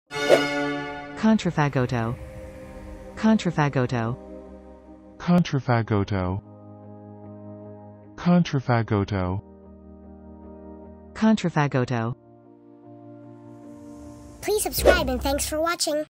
Contrafagotto. Contrafagotto. Contrafagotto. Contrafagotto. Contrafagotto. Please subscribe and thanks for watching.